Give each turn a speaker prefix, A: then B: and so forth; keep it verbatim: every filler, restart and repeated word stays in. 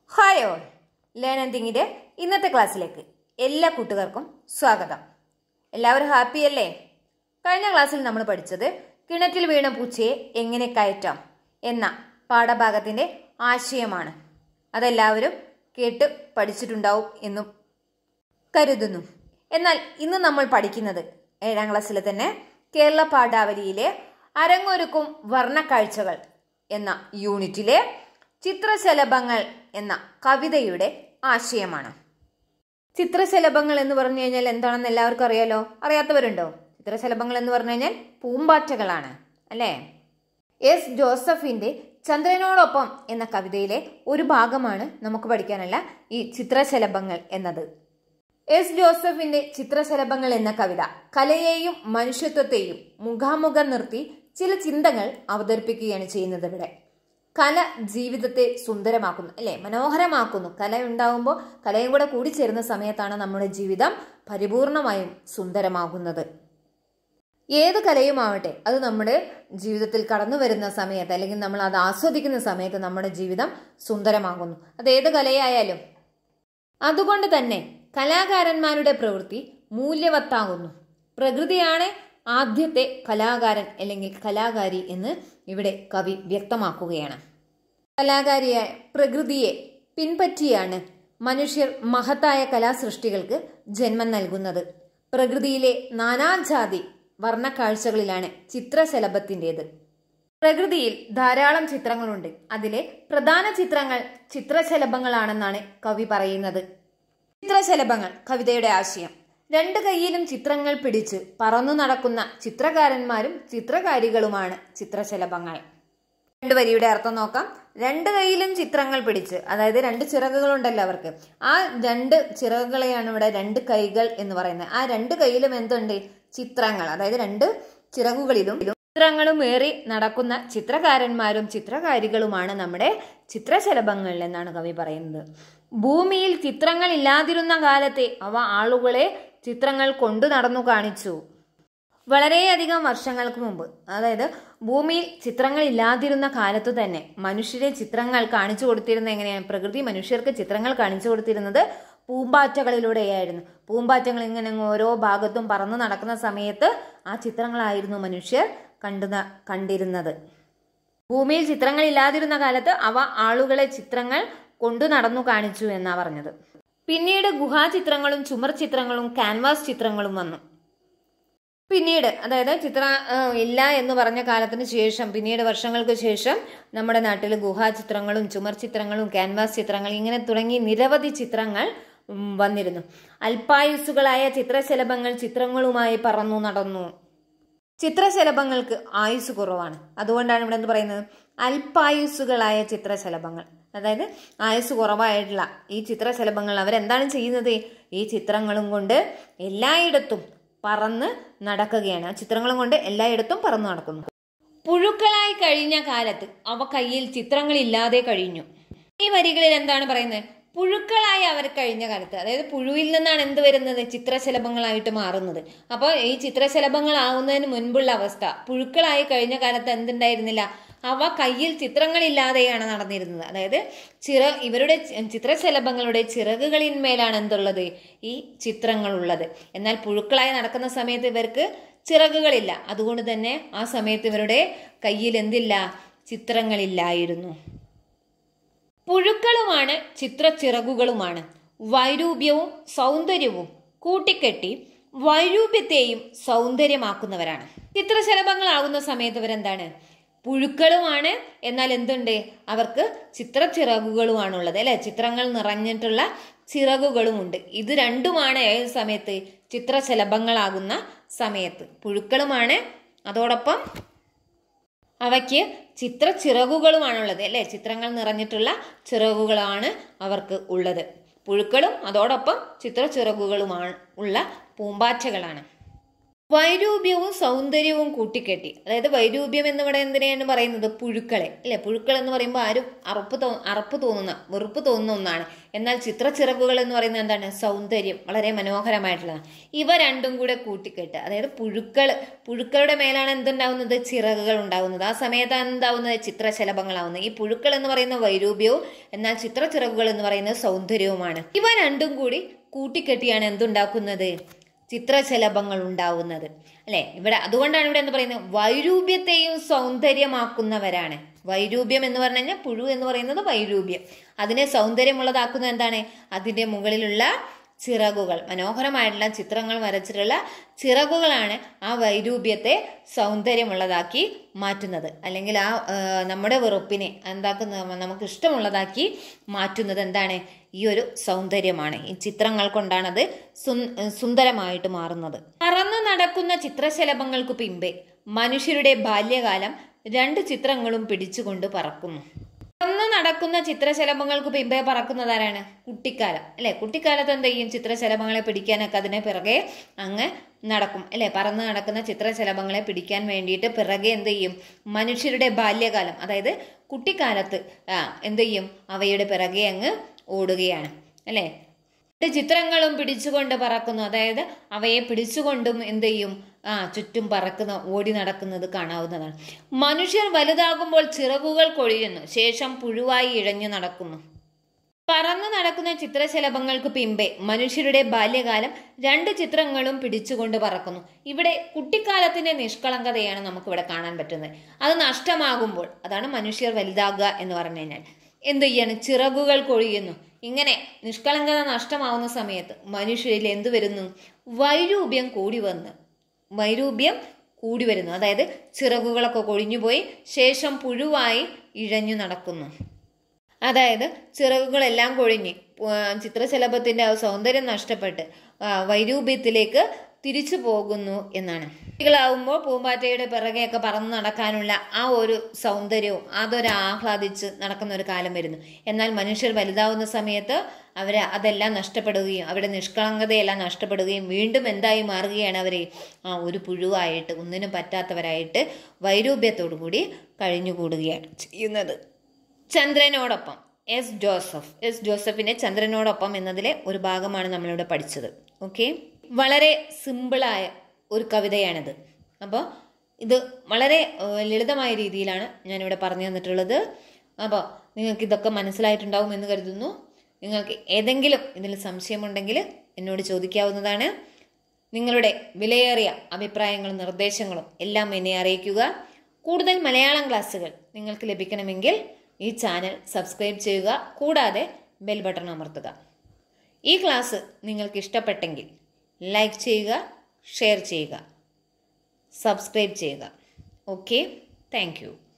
A: Hi all, learn and തിങ്കിന്റെ ഇന്നത്തെ ക്ലാസ്സിലേക്ക് എല്ലാ കൂട്ടുകാർക്കും സ്വാഗതം. എല്ലാവരും ഹാപ്പി അല്ലേ? കഴിഞ്ഞ ക്ലാസ്സിൽ നമ്മൾ പഠിച്ചത് കിണറ്റിൽ വീണ പൂച്ചയെ എങ്ങനെ കയറ്റാം എന്ന പാഠഭാഗത്തിന്റെ ആശയമാണ്. അതെല്ലാവരും കേട്ട് പഠിച്ചിട്ടുണ്ടാവും എന്നും കരുതുന്നു. എന്നാൽ ഇന്ന് നമ്മൾ പഠിക്കുന്നത് ഏഴാം ക്ലാസ്സിലെ തന്നെ കേരള പാഠാവലിയിലെ അരങ്ങൊരുക്കും വർണ്ണക്കാഴ്ചകൾ എന്ന യൂണിറ്റിലെ ചിത്രശലഭങ്ങൾ എന്ന കവിതയുടെ ആശയമാണ്. ചിത്രശലഭങ്ങൾ എന്ന് പറഞ്ഞു കഴിഞ്ഞാൽ എന്താണെന്ന് എല്ലാവർക്കും അറിയാലോ. അറിയാത്തവരുണ്ടോ? ചിത്രശലഭങ്ങൾ എന്ന് പറഞ്ഞു കഴിഞ്ഞാൽ പൂമ്പാറ്റകളാണ് അല്ലേ? എസ് ജോസഫിന്റെ ചന്ദ്രനോടൊപ്പം എന്ന കവിതയിലെ ഒരു ഭാഗമാണ് നമുക്ക് പഠിക്കാനുള്ള ഈ ചിത്രശലഭങ്ങൾ എന്നത്. എസ് ജോസഫിന്റെ ചിത്രശലഭങ്ങൾ എന്ന കവിത കലയെയും മനുഷ്യത്വത്തെയും മുഖാമുഖം നിർത്തി ചില ചിന്തകൾ അവതരിപ്പിക്കുകയാണ് ചെയ്യുന്നത്. ഇവിടെ കല ജീവിതത്തെ സുന്ദരമാക്കുന്നു അല്ലെ, മനോഹരമാക്കുന്നു. കല ഉണ്ടാകുമ്പോൾ കലയും കൂടെ കൂടിച്ചേരുന്ന സമയത്താണ് നമ്മുടെ ജീവിതം പരിപൂർണമായും സുന്ദരമാകുന്നത്. ഏത് കലയുമാവട്ടെ, അത് നമ്മുടെ ജീവിതത്തിൽ കടന്നു വരുന്ന സമയത്ത് അല്ലെങ്കിൽ നമ്മൾ അത് ആസ്വദിക്കുന്ന സമയത്ത് നമ്മുടെ ജീവിതം സുന്ദരമാകുന്നു. അത് ഏത് കലയായാലും. അതുകൊണ്ട് തന്നെ കലാകാരന്മാരുടെ പ്രവൃത്തി മൂല്യവത്താകുന്നു. പ്രകൃതിയാണ് ആദ്യത്തെ കലാകാരൻ അല്ലെങ്കിൽ കലാകാരി എന്ന് ഇവിടെ കവി വ്യക്തമാക്കുകയാണ്. കലാകാരിയായ പ്രകൃതിയെ പിൻപറ്റിയാണ് മനുഷ്യർ മഹത്തായ കലാസൃഷ്ടികൾക്ക് ജന്മം നൽകുന്നത്. പ്രകൃതിയിലെ നാനാജാതി വർണ്ണക്കാഴ്ചകളിലാണ് ചിത്രശലഭത്തിൻ്റെത്. പ്രകൃതിയിൽ ധാരാളം ചിത്രങ്ങളുണ്ട്. അതിലെ പ്രധാന ചിത്രങ്ങൾ ചിത്രശലഭങ്ങളാണെന്നാണ് കവി പറയുന്നത്. ചിത്രശലഭങ്ങൾ കവിതയുടെ ആശയം. രണ്ട് കൈയിലും ചിത്രങ്ങൾ പിടിച്ച് പറന്നു നടക്കുന്ന ചിത്രകാരന്മാരും ചിത്രകാരികളുമാണ് ചിത്രശലഭങ്ങൾ. രണ്ട് വരിയുടെ അർത്ഥം നോക്കാം. രണ്ട് കൈയിലും ചിത്രങ്ങൾ പിടിച്ച്, അതായത് രണ്ട് ചിറകുകളുണ്ടല്ലോ അവർക്ക്, ആ രണ്ട് ചിറകുകളെയാണ് ഇവിടെ രണ്ട് കൈകൾ എന്ന് പറയുന്നത്. ആ രണ്ട് കൈയിലും എന്തുണ്ട്? ചിത്രങ്ങൾ. അതായത് രണ്ട് ചിറകുകളിലും ചിത്രങ്ങളും ഏറി നടക്കുന്ന ചിത്രകാരന്മാരും ചിത്രകാരികളുമാണ് നമ്മുടെ ചിത്രശലഭങ്ങൾ എന്നാണ് കവി പറയുന്നത്. ഭൂമിയിൽ ചിത്രങ്ങൾ ഇല്ലാതിരുന്ന കാലത്തെ അവ ആളുകളെ ചിത്രങ്ങൾ കൊണ്ടു നടന്നു കാണിച്ചു. വളരെയധികം വർഷങ്ങൾക്ക് മുമ്പ്, അതായത് ഭൂമിയിൽ ചിത്രങ്ങൾ ഇല്ലാതിരുന്ന കാലത്തു തന്നെ മനുഷ്യരെ ചിത്രങ്ങൾ കാണിച്ചു കൊടുത്തിരുന്നത് എങ്ങനെയാണ്? പ്രകൃതി മനുഷ്യർക്ക് ചിത്രങ്ങൾ കാണിച്ചു കൊടുത്തിരുന്നത് പൂമ്പാറ്റകളിലൂടെയായിരുന്നു. പൂമ്പാറ്റകൾ ഇങ്ങനെ ഓരോ ഭാഗത്തും പറന്നു നടക്കുന്ന സമയത്ത് ആ ചിത്രങ്ങളായിരുന്നു മനുഷ്യർ കണ്ടു കണ്ടിരുന്നത്. ഭൂമിയിൽ ചിത്രങ്ങൾ ഇല്ലാതിരുന്ന കാലത്ത് അവ ആളുകളെ ചിത്രങ്ങൾ കൊണ്ടു നടന്നു കാണിച്ചു എന്നാ പറഞ്ഞത്. പിന്നീട് ഗുഹാചിത്രങ്ങളും ചുമർ ചിത്രങ്ങളും ക്യാൻവാസ് ചിത്രങ്ങളും വന്നു. പിന്നീട് അതായത് ചിത്ര ഇല്ല എന്ന് പറഞ്ഞ കാലത്തിന് ശേഷം, പിന്നീട് വർഷങ്ങൾക്ക് ശേഷം നമ്മുടെ നാട്ടിൽ ഗുഹാചിത്രങ്ങളും ചുമർ ചിത്രങ്ങളും ക്യാൻവാസ് ചിത്രങ്ങൾ ഇങ്ങനെ തുടങ്ങി നിരവധി ചിത്രങ്ങൾ വന്നിരുന്നു. അല്പായുസ്സുകളായ ചിത്രശലഭങ്ങൾ ചിത്രങ്ങളുമായി പറന്നു നടന്നു. ചിത്രശലഭങ്ങൾക്ക് ആയുസ് കുറവാണ്. അതുകൊണ്ടാണ് ഇവിടെ എന്ത് പറയുന്നത്? അല്പായുസ്സുകളായ ചിത്രശലഭങ്ങൾ. അതായത് ആയുസ് കുറവായിട്ടുള്ള ഈ ചിത്രശലഭങ്ങൾ അവരെന്താണ് ചെയ്യുന്നത്? ഈ ചിത്രങ്ങളും കൊണ്ട് എല്ലായിടത്തും പറന്ന് നടക്കുകയാണ്. ആ ചിത്രങ്ങളും കൊണ്ട് എല്ലായിടത്തും പറന്നു നടക്കുന്നു. പുഴുക്കളായി കഴിഞ്ഞ കാലത്ത് അവ കയ്യിൽ ചിത്രങ്ങളില്ലാതെ കഴിഞ്ഞു. ഈ വരികളിൽ എന്താണ് പറയുന്നത്? പുഴുക്കളായി അവർ കഴിഞ്ഞ കാലത്ത്, അതായത് പുഴുവിൽ നിന്നാണ് എന്ത് വരുന്നത്? ചിത്രശലഭങ്ങളായിട്ട് മാറുന്നത്. അപ്പോൾ ഈ ചിത്രശലഭങ്ങളാവുന്നതിന് മുൻപുള്ള അവസ്ഥ, പുഴുക്കളായി കഴിഞ്ഞ കാലത്ത് എന്തുണ്ടായിരുന്നില്ല? അവ കയ്യിൽ ചിത്രങ്ങളില്ലാതെയാണ് നടന്നിരുന്നത്. അതായത് ചിറ ഇവരുടെ ചിത്രശലഭങ്ങളുടെ ചിറകുകളിന്മേലാണ് എന്തുള്ളത്? ഈ ചിത്രങ്ങളുള്ളത്. എന്നാൽ പുഴുക്കളായി നടക്കുന്ന സമയത്ത് ഇവർക്ക് ചിറകുകളില്ല. അതുകൊണ്ട് തന്നെ ആ സമയത്ത് ഇവരുടെ കയ്യിൽ എന്തില്ല? ചിത്രങ്ങളില്ലായിരുന്നു. പുഴുക്കളുമാണ് ചിത്രച്ചിറകുകളുമാണ്. വൈരൂപ്യവും സൗന്ദര്യവും കൂട്ടിക്കെട്ടി വൈരൂപ്യത്തെയും സൗന്ദര്യമാക്കുന്നവരാണ്. ചിത്രശലഭങ്ങളാകുന്ന സമയത്ത് ഇവരെന്താണ്? പുഴുക്കളുമാണ്. എന്നാൽ എന്തുണ്ട്? അവർക്ക് ചിത്രച്ചിറകുകളുമാണുള്ളത് അല്ലെ? ചിത്രങ്ങൾ നിറഞ്ഞിട്ടുള്ള ചിറകുകളുമുണ്ട്. ഇത് രണ്ടുമാണ് ഏത് സമയത്ത്? ചിത്രശലഭങ്ങളാകുന്ന സമയത്ത്. പുഴുക്കളുമാണ്, അതോടൊപ്പം അവയ്ക്ക് ചിത്രച്ചിറകുകളുമാണുള്ളത് അല്ലെ? ചിത്രങ്ങൾ നിറഞ്ഞിട്ടുള്ള ചിറകുകളാണ് അവർക്ക് ഉള്ളത്. പുഴുക്കളും അതോടൊപ്പം ചിത്രച്ചിറകുകളുമാണ് ഉള്ള പൂമ്പാറ്റകളാണ്. വൈരൂപ്യവും സൗന്ദര്യവും കൂട്ടിക്കെട്ടി. അതായത് വൈരൂപ്യം എന്ന് ഇവിടെ എന്തിനാണ് പറയുന്നത്? പുഴുക്കളെ അല്ലെ. പുഴുക്കൾ എന്ന് പറയുമ്പോൾ ആരും അറപ്പ് തോ അറപ്പ് തോന്നുന്ന വെറുപ്പ് തോന്നുന്ന ഒന്നാണ്. എന്നാൽ ചിത്രച്ചിറകുകൾ എന്ന് പറയുന്നത് എന്താണ്? സൗന്ദര്യം, വളരെ മനോഹരമായിട്ടുള്ളതാണ്. ഇവ രണ്ടും കൂടെ കൂട്ടിക്കെട്ട്. അതായത് പുഴുക്കൾ പുഴുക്കളുടെ മേലാണ് എന്തുണ്ടാവുന്നത്? ചിറകുകൾ ഉണ്ടാവുന്നത്. ആ സമയത്താണ് എന്താവുന്നത്? ചിത്രശലഭങ്ങളാവുന്നത്. ഈ പുഴുക്കൾ എന്ന് പറയുന്ന വൈരൂപ്യവും എന്നാൽ ചിത്രച്ചിറകുകൾ എന്ന് പറയുന്നത് സൗന്ദര്യവുമാണ്. ഇവ രണ്ടും കൂടി കൂട്ടിക്കെട്ടിയാണ് എന്തുണ്ടാക്കുന്നത്? ചിത്രശലഭങ്ങൾ ഉണ്ടാവുന്നത് അല്ലെ. ഇവിടെ അതുകൊണ്ടാണ് ഇവിടെ എന്ന് പറയുന്നത് വൈരൂപ്യത്തെയും സൗന്ദര്യമാക്കുന്നവരാണ്. വൈരൂപ്യം എന്ന് പറഞ്ഞു കഴിഞ്ഞാൽ പുഴു എന്ന് പറയുന്നത് വൈരൂപ്യം. അതിനെ സൗന്ദര്യമുള്ളതാക്കുന്നത് എന്താണ്? അതിന്റെ മുകളിലുള്ള ചിറകുകൾ, മനോഹരമായിട്ടുള്ള ചിത്രങ്ങൾ വരച്ചിട്ടുള്ള ചിറകുകളാണ് ആ വൈരൂപ്യത്തെ സൗന്ദര്യമുള്ളതാക്കി മാറ്റുന്നത്. അല്ലെങ്കിൽ ആ നമ്മുടെ വെറുപ്പിനെ എന്താക്കുന്ന നമുക്ക് ഇഷ്ടമുള്ളതാക്കി മാറ്റുന്നത് എന്താണ്? ഈ ഒരു സൗന്ദര്യമാണ്. ഈ ചിത്രങ്ങൾ കൊണ്ടാണത് സുന്ദരമായിട്ട് മാറുന്നത്. പറന്നു നടക്കുന്ന ചിത്രശലഭങ്ങൾക്ക് പിമ്പെ മനുഷ്യരുടെ ബാല്യകാലം രണ്ട് ചിത്രങ്ങളും പിടിച്ചുകൊണ്ട് പറക്കുന്നു. പറന്നു നടക്കുന്ന ചിത്രശലഭങ്ങൾക്ക് പിമ്പെ പറക്കുന്നതാരാണ്? കുട്ടിക്കാലം അല്ലെ. കുട്ടിക്കാലത്ത് എന്ത് ചെയ്യും? ചിത്രശലഭങ്ങളെ പിടിക്കാനൊക്കെ അതിനെ പിറകെ അങ്ങ് നടക്കും അല്ലെ. പറന്ന് നടക്കുന്ന ചിത്രശലഭങ്ങളെ പിടിക്കാൻ വേണ്ടിയിട്ട് പിറകെ എന്ത് ചെയ്യും? മനുഷ്യരുടെ ബാല്യകാലം, അതായത് കുട്ടിക്കാലത്ത് ആ എന്ത് ചെയ്യും? അവയുടെ പിറകെ അങ്ങ് ഓടുകയാണ് അല്ലെ. ചിത്രങ്ങളും പിടിച്ചുകൊണ്ട് പറക്കുന്നു. അതായത് അവയെ പിടിച്ചുകൊണ്ടും എന്ത് ചെയ്യും? ആ ചുറ്റും പറക്കുന്ന ഓടി നടക്കുന്നത് കാണാവുന്നതാണ്. മനുഷ്യർ വലുതാകുമ്പോൾ ചിറകുകൾ കൊഴിയുന്നു, ശേഷം പുഴുവായി ഇഴഞ്ഞു നടക്കുന്നു. പറന്നു നടക്കുന്ന ചിത്രശലഭങ്ങൾക്ക് പിമ്പെ മനുഷ്യരുടെ ബാല്യകാലം രണ്ട് ചിത്രങ്ങളും പിടിച്ചുകൊണ്ട് പറക്കുന്നു. ഇവിടെ കുട്ടിക്കാലത്തിന്റെ നിഷ്കളങ്കതയാണ് നമുക്കിവിടെ കാണാൻ പറ്റുന്നത്. അത് നഷ്ടമാകുമ്പോൾ, അതാണ് മനുഷ്യർ വലുതാകുക എന്ന് പറഞ്ഞു കഴിഞ്ഞാൽ എന്ത് ചെയ്യാണ്? ചിറകുകൾ കൊഴിയുന്നു. ഇങ്ങനെ നിഷ്കളങ്കത നഷ്ടമാവുന്ന സമയത്ത് മനുഷ്യരിൽ എന്ത് വരുന്നു? വൈരൂപ്യം കൂടി വന്ന് വൈരൂപ്യം കൂടി വരുന്നു. അതായത് ചിറകുകളൊക്കെ കൊഴിഞ്ഞുപോയി, ശേഷം പുഴുവായി ഇഴഞ്ഞു നടക്കുന്നു. അതായത് ചിറകുകളെല്ലാം കൊഴിഞ്ഞ് ചിത്രശലഭത്തിന്റെ സൗന്ദര്യം നഷ്ടപ്പെട്ട് വൈരൂപ്യത്തിലേക്ക് തിരിച്ചു പോകുന്നു എന്നാണ്. കുട്ടികളാവുമ്പോൾ പൂമ്പാറ്റയുടെ പിറകെയൊക്കെ പറന്ന് നടക്കാനുള്ള ആ ഒരു സൗന്ദര്യവും അതൊരു ആഹ്ലാദിച്ച് നടക്കുന്ന ഒരു കാലം വരുന്നു. എന്നാൽ മനുഷ്യർ വലുതാവുന്ന സമയത്ത് അവര് അതെല്ലാം നഷ്ടപ്പെടുകയും അവരുടെ നിഷ്കളങ്കതയെല്ലാം നഷ്ടപ്പെടുകയും വീണ്ടും എന്തായി മാറുകയാണ്? അവരെ ആ ഒരു പുഴുവായിട്ട്, ഒന്നിനും പറ്റാത്തവരായിട്ട് വൈരൂപ്യത്തോടു കൂടി കഴിഞ്ഞുകൂടുകയാണ് ചെയ്യുന്നത്. ചന്ദ്രനോടൊപ്പം എസ് ജോസഫ് എസ് ജോസഫിന്റെ ചന്ദ്രനോടൊപ്പം എന്നതിലെ ഒരു ഭാഗമാണ് നമ്മളിവിടെ പഠിച്ചത്. ഓക്കെ, വളരെ സിമ്പിളായ ഒരു കവിതയാണിത്. അപ്പോൾ ഇത് വളരെ ലളിതമായ രീതിയിലാണ് ഞാനിവിടെ പറഞ്ഞു തന്നിട്ടുള്ളത്. അപ്പോൾ നിങ്ങൾക്ക് ഇതൊക്കെ മനസ്സിലായിട്ടുണ്ടാവും എന്ന് കരുതുന്നു. നിങ്ങൾക്ക് ഏതെങ്കിലും ഇതിൽ സംശയമുണ്ടെങ്കിൽ എന്നോട് ചോദിക്കാവുന്നതാണ്. നിങ്ങളുടെ വിലയേറിയ അഭിപ്രായങ്ങളും നിർദ്ദേശങ്ങളും എല്ലാം എന്നെ അറിയിക്കുക. കൂടുതൽ മലയാളം ക്ലാസ്സുകൾ നിങ്ങൾക്ക് ലഭിക്കണമെങ്കിൽ ഈ ചാനൽ സബ്സ്ക്രൈബ് ചെയ്യുക. കൂടാതെ ബെൽ ബട്ടൺ അമർത്തുക. ഈ ക്ലാസ് നിങ്ങൾക്ക് ഇഷ്ടപ്പെട്ടെങ്കിൽ ലൈക്ക് ചെയ്യുക, ഷെയർ ചെയ്യുക, സബ്സ്ക്രൈബ് ചെയ്യുക. Okay, thank U.